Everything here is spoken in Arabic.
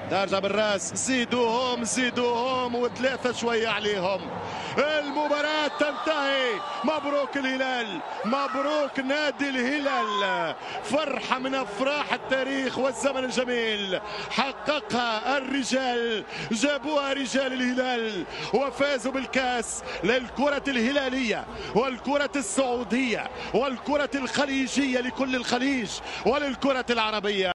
دارجة بالراس، زيدوهم زيدوهم وثلاثة شوية عليهم. المباراة تنتهي. مبروك الهلال، مبروك نادي الهلال. فرحة من أفراح التاريخ والزمن الجميل حققها الرجال، جابوها رجال الهلال وفازوا بالكاس للكرة الهلالية والكرة السعودية والكرة الخليجية لكل الخليج وللكرة العربية.